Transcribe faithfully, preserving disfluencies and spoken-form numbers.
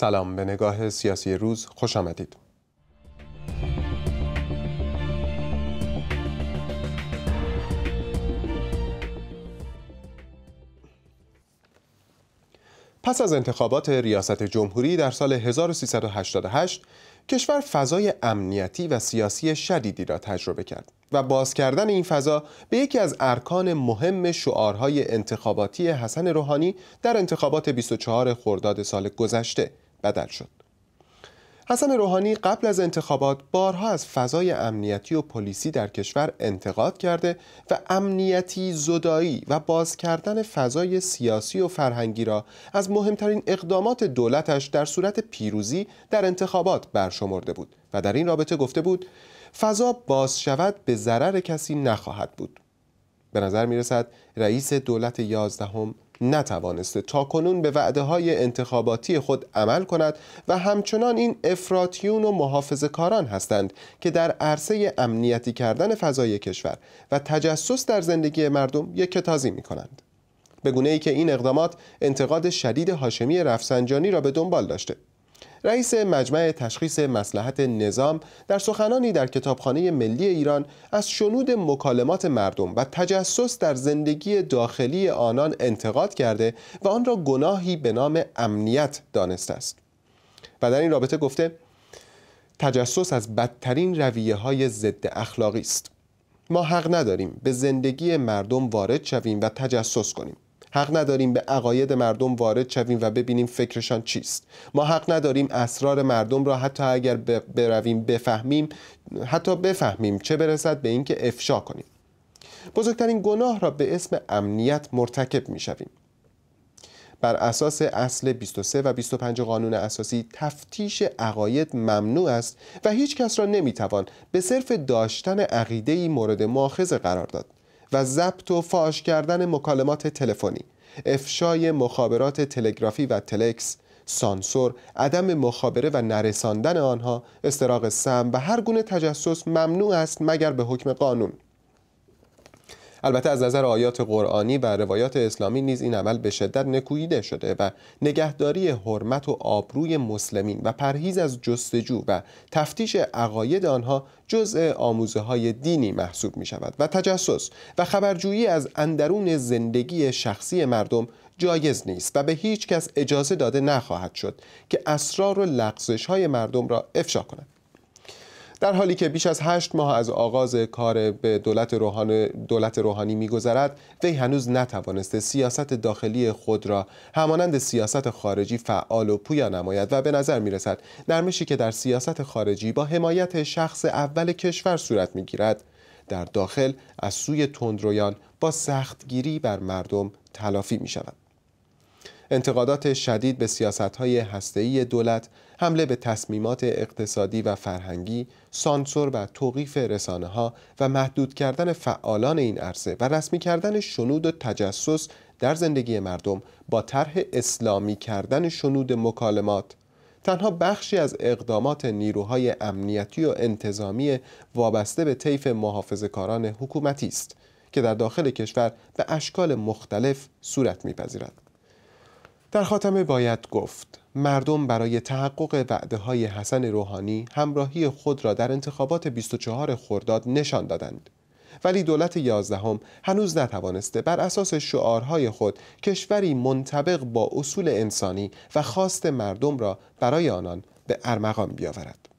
سلام، به نگاه سیاسی روز خوش آمدید. پس از انتخابات ریاست جمهوری در سال هزار و سیصد و هشتاد و هشت، کشور فضای امنیتی و سیاسی شدیدی را تجربه کرد و باز کردن این فضا به یکی از ارکان مهم شعارهای انتخاباتی حسن روحانی در انتخابات بیست و چهارم خرداد سال گذشته بدل شد. حسن روحانی قبل از انتخابات بارها از فضای امنیتی و پلیسی در کشور انتقاد کرده و امنیتی زدایی و باز کردن فضای سیاسی و فرهنگی را از مهمترین اقدامات دولتش در صورت پیروزی در انتخابات برشمرده بود و در این رابطه گفته بود فضا باز شود به ضرر کسی نخواهد بود. به نظر می رسد رئیس دولت یازدهم نتوانسته تاکنون به وعده‌های انتخاباتی خود عمل کند و همچنان این افراطیون و محافظه‌کاران هستند که در عرصه امنیتی کردن فضای کشور و تجسس در زندگی مردم یکه‌تازی می‌کنند. به گونه‌ای که این اقدامات انتقاد شدید هاشمی رفسنجانی را به دنبال داشته. رئیس مجمع تشخیص مصلحت نظام در سخنانی در کتابخانه ملی ایران از شنود مکالمات مردم و تجسس در زندگی داخلی آنان انتقاد کرده و آن را گناهی به نام امنیت دانسته است و در این رابطه گفته تجسس از بدترین رویه‌های ضد اخلاقی است. ما حق نداریم به زندگی مردم وارد شویم و تجسس کنیم. حق نداریم به عقاید مردم وارد شویم و ببینیم فکرشان چیست. ما حق نداریم اسرار مردم را حتی اگر برویم بفهمیم حتی بفهمیم چه برسد به اینکه افشا کنیم. بزرگترین گناه را به اسم امنیت مرتکب می شویم. بر اساس اصل بیست و سه و بیست و پنج قانون اساسی تفتیش عقاید ممنوع است و هیچ کس را نمی توان به صرف داشتن عقیده‌ای مورد مؤاخذه قرار داد. و ضبط و فاش کردن مکالمات تلفنی، افشای مخابرات تلگرافی و تلکس، سانسور، عدم مخابره و نرساندن آنها، استراق سم و هر گونه تجسس ممنوع است مگر به حکم قانون. البته از نظر آیات قرآنی و روایات اسلامی نیز این عمل به شدت نکوهیده شده و نگهداری حرمت و آبروی مسلمین و پرهیز از جستجو و تفتیش عقاید آنها جزء آموزه‌های دینی محسوب می شود و تجسس و خبرجویی از اندرون زندگی شخصی مردم جایز نیست و به هیچ کس اجازه داده نخواهد شد که اسرار و لغزش‌های مردم را افشا کند. در حالی که بیش از هشت ماه از آغاز کار به دولت روحانی, دولت روحانی می‌گذرد، وی هنوز نتوانسته سیاست داخلی خود را همانند سیاست خارجی فعال و پویا نماید و به نظر می‌رسد نرمشی که در سیاست خارجی با حمایت شخص اول کشور صورت می‌گیرد، در داخل از سوی تندرویان با سختگیری بر مردم تلافی می‌شود. انتقادات شدید به سیاست‌های هسته‌ای دولت، حمله به تصمیمات اقتصادی و فرهنگی، سانسور و توقیف رسانه‌ها و محدود کردن فعالان این عرصه و رسمی کردن شنود و تجسس در زندگی مردم با طرح اسلامی کردن شنود مکالمات تنها بخشی از اقدامات نیروهای امنیتی و انتظامی وابسته به طیف محافظه‌کاران حکومتی است که در داخل کشور به اشکال مختلف صورت می‌پذیرد. در خاتمه باید گفت مردم برای تحقق وعده‌های حسن روحانی همراهی خود را در انتخابات بیست و چهارم خرداد نشان دادند، ولی دولت یازدهم هنوز نتوانسته بر اساس شعارهای خود کشوری منطبق با اصول انسانی و خواست مردم را برای آنان به ارمغان بیاورد.